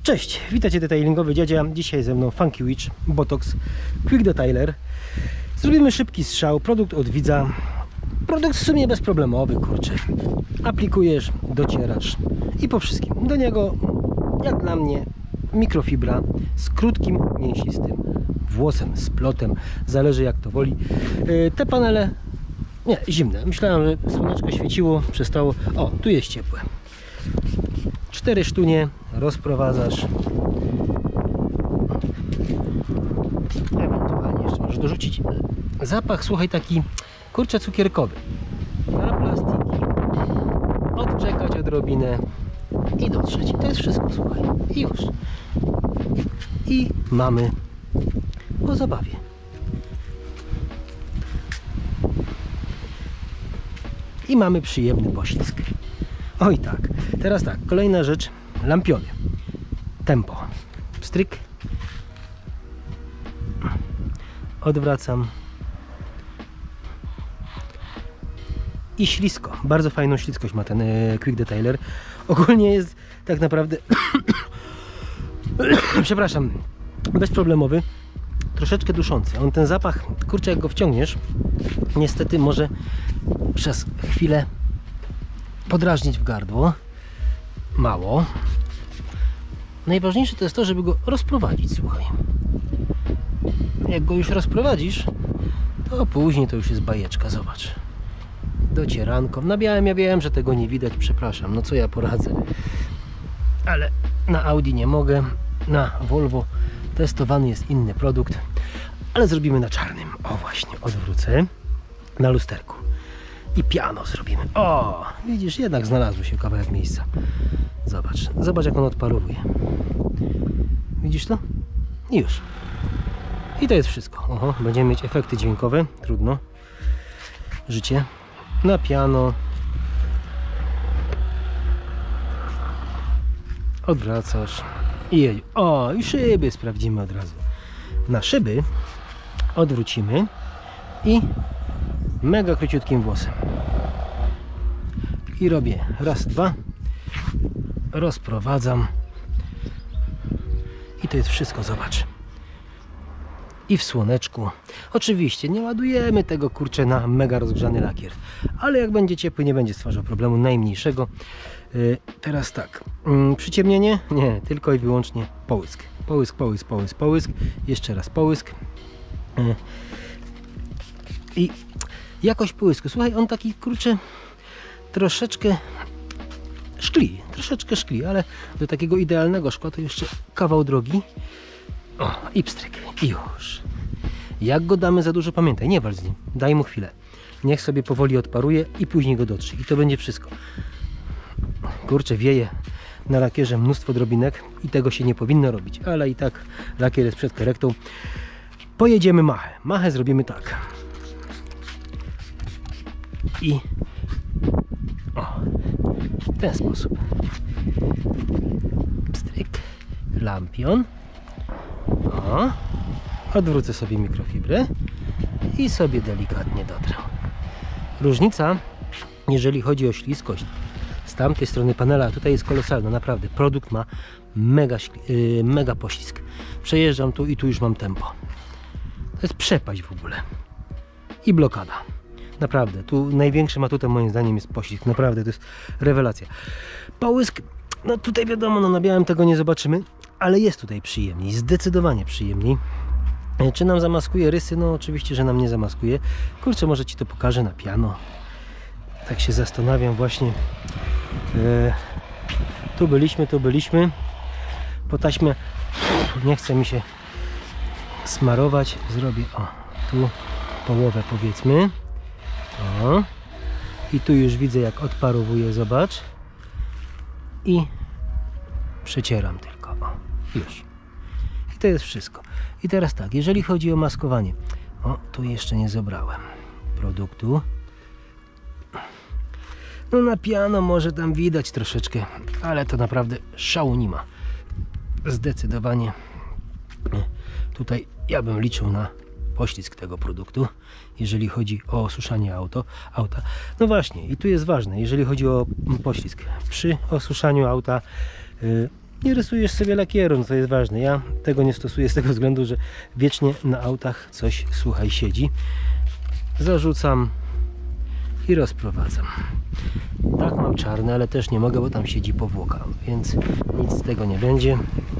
Cześć, witajcie detailingowy dziadzia. Dzisiaj ze mną Funky Witch, Botox, Quick Detailer. Zrobimy szybki strzał, produkt od widza. Produkt w sumie bezproblemowy, kurczę. Aplikujesz, docierasz i po wszystkim. Do niego, jak dla mnie, mikrofibra z krótkim, mięsistym włosem, splotem. Zależy jak to woli. Te panele, nie, zimne. Myślałem, że słoneczko świeciło, przestało. O, tu jest ciepłe. 4 sztunie rozprowadzasz. Ewentualnie jeszcze możesz dorzucić zapach, słuchaj, taki kurczę cukierkowy. Na plastiki. Odczekać odrobinę i dotrzeć. To jest wszystko, słuchaj. I już. I mamy po zabawie. I mamy przyjemny poślizg. Oj tak, teraz tak, kolejna rzecz, lampiony. Tempo, stryk, odwracam i ślisko, bardzo fajną śliskość ma ten Quick Detailer. Ogólnie jest tak naprawdę, przepraszam, bezproblemowy, troszeczkę duszący. On ten zapach, kurczę, jak go wciągniesz, niestety może przez chwilę podrażnić w gardło. Mało. Najważniejsze to jest to, żeby go rozprowadzić, słuchaj. Jak go już rozprowadzisz, to później to już jest bajeczka, zobacz. Docieranką. Na białym ja wiem, że tego nie widać, przepraszam, no co ja poradzę. Ale na Audi nie mogę, na Volvo testowany jest inny produkt, ale zrobimy na czarnym. O właśnie, odwrócę. Na lusterku. I piano zrobimy. O, widzisz, jednak znalazło się kawałek miejsca. Zobacz, zobacz jak on odparowuje. Widzisz to? I już. I to jest wszystko. Oho, będziemy mieć efekty dźwiękowe. Trudno. Życie. Na piano. Odwracasz. I jedziesz. O, i szyby sprawdzimy od razu. Na szyby odwrócimy i mega króciutkim włosem. I robię raz, dwa. Rozprowadzam. I to jest wszystko, zobacz. I w słoneczku. Oczywiście nie ładujemy tego, kurczę, na mega rozgrzany lakier. Ale jak będzie ciepły, nie będzie stwarzał problemu najmniejszego. Teraz tak. Przyciemnienie? Nie, tylko i wyłącznie połysk. Połysk, połysk, połysk, połysk. Jeszcze raz połysk. I jakość połysku. Słuchaj, on taki, kurczę, troszeczkę szkli, ale do takiego idealnego szkła to jeszcze kawał drogi. O, i pstryk. I już. Jak go damy za dużo, pamiętaj, nie walcz z nim. Daj mu chwilę. Niech sobie powoli odparuje i później go dotrze. I to będzie wszystko. Kurczę, wieje na lakierze mnóstwo drobinek i tego się nie powinno robić, ale i tak lakier jest przed korektą. Pojedziemy machę. Machę zrobimy tak. I o, w ten sposób. Pstryk, lampion. O, odwrócę sobie mikrofibrę i sobie delikatnie dotrę. Różnica, jeżeli chodzi o śliskość z tamtej strony panela, tutaj jest kolosalna, naprawdę. Produkt ma mega poślizg. Przejeżdżam tu i tu już mam tempo. To jest przepaść w ogóle. I blokada. Naprawdę, tu największym atutem moim zdaniem jest poślizg. Naprawdę, to jest rewelacja. Połysk, no tutaj wiadomo, no na białym tego nie zobaczymy, ale jest tutaj przyjemniej, zdecydowanie przyjemniej. Czy nam zamaskuje rysy? No oczywiście, że nam nie zamaskuje. Kurczę, może Ci to pokażę na piano. Tak się zastanawiam właśnie. Tu byliśmy. Po taśmie nie chce mi się smarować. Zrobię, o, tu połowę powiedzmy. O. I tu już widzę jak odparowuje, zobacz. I przecieram tylko. O, już. I to jest wszystko. I teraz tak, jeżeli chodzi o maskowanie. O, tu jeszcze nie zebrałem produktu. No na piano może tam widać troszeczkę, ale to naprawdę szału nie ma. Zdecydowanie tutaj ja bym liczył na poślizg tego produktu, jeżeli chodzi o osuszanie auta. No właśnie, i tu jest ważne, jeżeli chodzi o poślizg. Przy osuszaniu auta nie rysujesz sobie lakieru, no to jest ważne. Ja tego nie stosuję z tego względu, że wiecznie na autach coś, słuchaj, siedzi. Zarzucam i rozprowadzam. Tak, mam czarny, ale też nie mogę, bo tam siedzi powłoka, więc nic z tego nie będzie.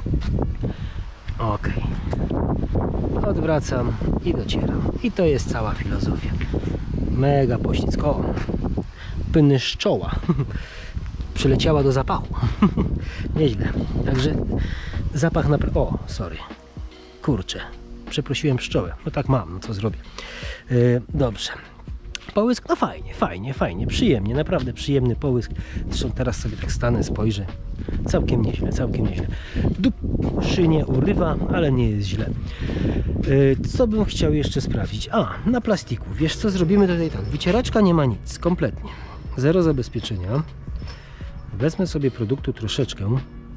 Ok. Odwracam i docieram. I to jest cała filozofia. Mega poślizg. O, płynny z czoła. Przyleciała do zapachu. Nieźle. Także zapach naprawdę... O, sorry. Kurczę. Przeprosiłem pszczołę. No tak mam, no co zrobię. Dobrze. Połysk, no fajnie, przyjemnie, naprawdę przyjemny połysk. Zresztą teraz sobie tak stanę, spojrzę. Całkiem nieźle, całkiem nieźle. Duszy nie urywa, ale nie jest źle. Co bym chciał jeszcze sprawdzić? A, na plastiku. Wiesz co, zrobimy tutaj tak. Wycieraczka nie ma nic, kompletnie. Zero zabezpieczenia. Wezmę sobie produktu troszeczkę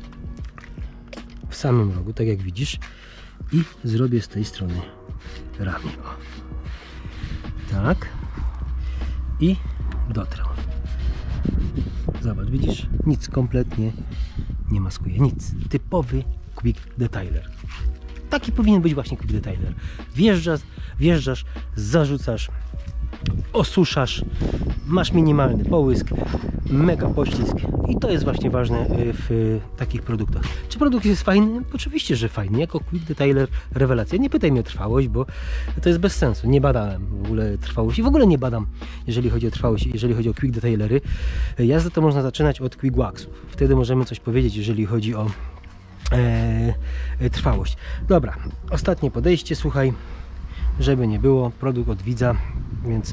w samym rogu, tak jak widzisz, i zrobię z tej strony ramię. O. Tak. I dotrę. Zobacz, widzisz? Nic kompletnie nie maskuje. Nic. Typowy quick detailer. Taki powinien być właśnie quick detailer. Wjeżdżasz, zarzucasz, osuszasz, masz minimalny połysk, mega poślizg i to jest właśnie ważne w takich produktach. Czy produkt jest fajny? Oczywiście, że fajny. Jako quick detailer rewelacja. Nie pytaj mnie o trwałość, bo to jest bez sensu. Nie badałem w ogóle trwałości. W ogóle nie badam, jeżeli chodzi o trwałość, jeżeli chodzi o quick detailery. Jazdę to można zaczynać od quick waxów. Wtedy możemy coś powiedzieć, jeżeli chodzi o trwałość. Dobra, ostatnie podejście, słuchaj, żeby nie było, produkt od widza, więc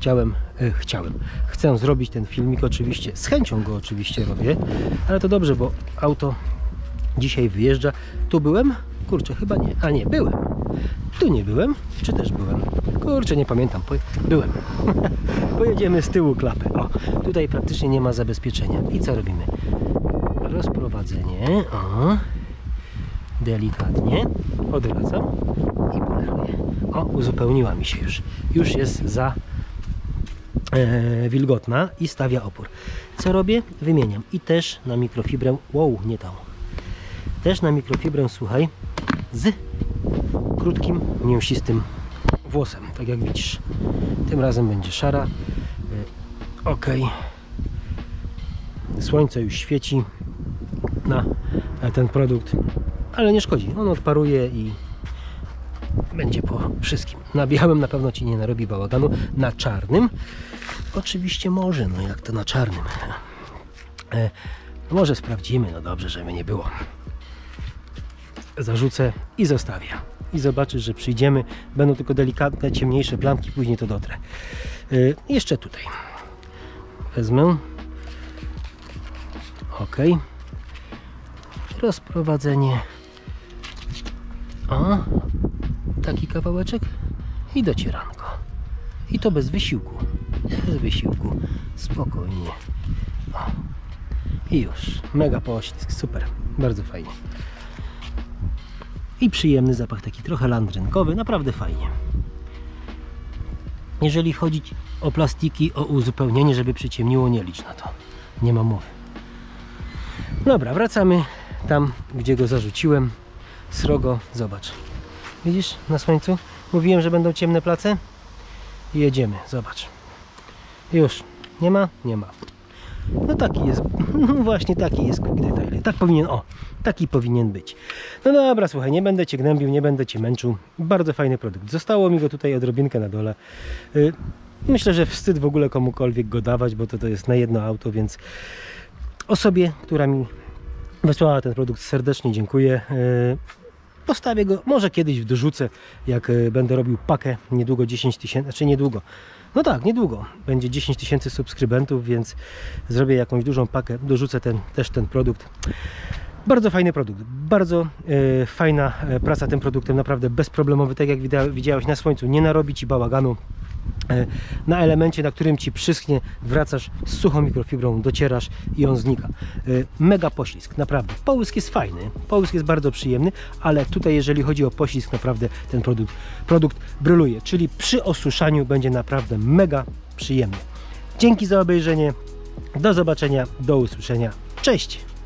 chcę zrobić ten filmik, oczywiście, z chęcią go oczywiście robię, ale to dobrze, bo auto dzisiaj wyjeżdża. Tu byłem? Kurczę, chyba nie. A nie, byłem. Tu nie byłem? Czy też byłem? Kurczę, nie pamiętam. Byłem. Pojedziemy z tyłu klapy. O, tutaj praktycznie nie ma zabezpieczenia. I co robimy? Rozprowadzenie. O. Delikatnie. Odwracam i poleruję. O, uzupełniła mi się już. Już jest za wilgotna i stawia opór. Co robię? Wymieniam. I też na mikrofibrę. Wow, nie tam. Też na mikrofibrę, słuchaj, z krótkim, mięsistym włosem, tak jak widzisz. Tym razem będzie szara. Ok. Słońce już świeci na ten produkt, ale nie szkodzi. On odparuje i będzie po wszystkim. Na białym na pewno ci nie narobi bałaganu. Na czarnym oczywiście może, no jak to na czarnym. Może sprawdzimy, no dobrze, żeby nie było. Zarzucę i zostawię. I zobaczysz, że przyjdziemy. Będą tylko delikatne, ciemniejsze plamki, później to dotrę. Jeszcze tutaj. Wezmę. Ok. Rozprowadzenie. O, taki kawałeczek i docieranko. I to bez wysiłku. Bez wysiłku. Spokojnie. O. I już. Mega poślizg. Super. Bardzo fajnie. I przyjemny zapach, taki trochę landrynkowy. Naprawdę fajnie. Jeżeli chodzi o plastiki, o uzupełnienie, żeby przyciemniło, nie licz na to. Nie ma mowy. Dobra, wracamy tam, gdzie go zarzuciłem. Srogo, zobacz. Widzisz na słońcu? Mówiłem, że będą ciemne place. I jedziemy, zobacz. Już. Nie ma? Nie ma. No taki jest. No właśnie taki jest quick detailer. Tak powinien, o, taki powinien być. No dobra, słuchaj, nie będę cię gnębił, nie będę cię męczył. Bardzo fajny produkt. Zostało mi go tutaj odrobinkę na dole. Myślę, że wstyd w ogóle komukolwiek go dawać, bo to jest na jedno auto, więc osobie, która mi wysłała ten produkt, serdecznie dziękuję. Postawię go, może kiedyś dorzucę, jak będę robił pakę, niedługo 10 000, znaczy niedługo, no tak, niedługo będzie 10 000 subskrybentów, więc zrobię jakąś dużą pakę, dorzucę też ten produkt. Bardzo fajny produkt, bardzo fajna praca tym produktem, naprawdę bezproblemowy, tak jak widziałeś na słońcu, nie narobi ci bałaganu. Na elemencie, na którym ci przyschnie, wracasz z suchą mikrofibrą, docierasz i on znika. Mega poślizg, naprawdę. Połysk jest fajny, połysk jest bardzo przyjemny, ale tutaj jeżeli chodzi o poślizg, naprawdę ten produkt bryluje, czyli przy osuszaniu będzie naprawdę mega przyjemny. Dzięki za obejrzenie, do zobaczenia, do usłyszenia, cześć!